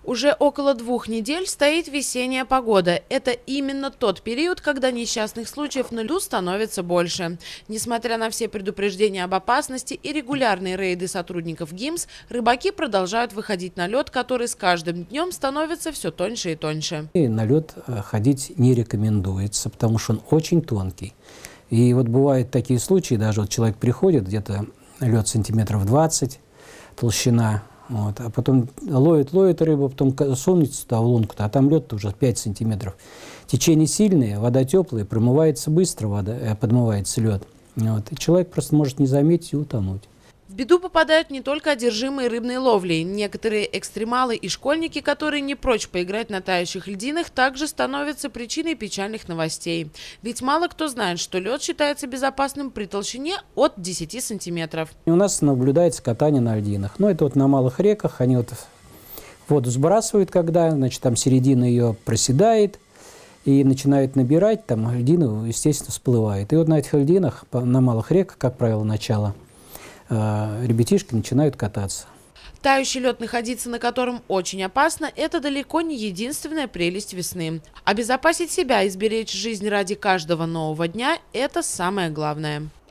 Уже около 2 недель стоит весенняя погода. Это именно тот период, когда несчастных случаев на льду становится больше. Несмотря на все предупреждения об опасности и регулярные рейды сотрудников ГИМС, рыбаки продолжают выходить на лед, который с каждым днем становится все тоньше и тоньше. И на лед ходить не рекомендуется, потому что он очень тонкий. И вот бывают такие случаи, даже вот человек приходит, где-то лед сантиметров 20, толщина, вот, а потом ловит рыбу, потом сунется туда в лунку, а там лед уже 5 сантиметров. Течение сильное, вода теплая, промывается быстро, подмывается лед. Вот, и человек просто может не заметить и утонуть. В беду попадают не только одержимые рыбной ловлей. Некоторые экстремалы и школьники, которые не прочь поиграть на тающих льдинах, также становятся причиной печальных новостей. Ведь мало кто знает, что лед считается безопасным при толщине от 10 сантиметров. У нас наблюдается катание на льдинах. Но это вот на малых реках, они вот воду сбрасывают, когда, значит, там середина ее проседает, и начинают набирать, там льдина, естественно, всплывает. И вот на этих льдинах, на малых реках, как правило, начало, ребятишки начинают кататься. Тающий лед, находиться на котором очень опасно, это далеко не единственная прелесть весны. Обезопасить себя и сберечь жизнь ради каждого нового дня – это самое главное.